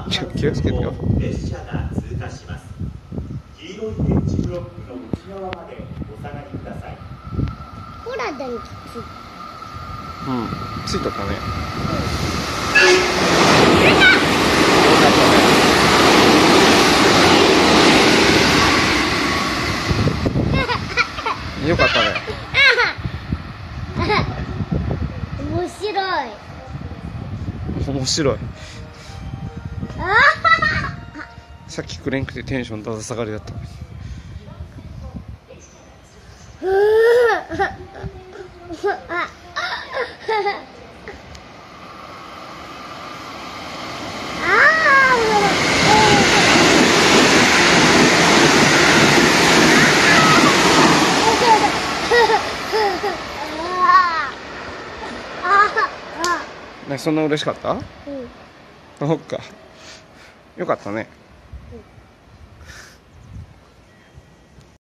気をつけてよ。 列車が通過します。黄色い電池ブロックの内側までお下がりください。 ほら電気ついとったね。よかったね。 面白い。 面白い。さっきくれんくてテンションだだ下がりだった。そんな嬉しかった？そっか。よかったね。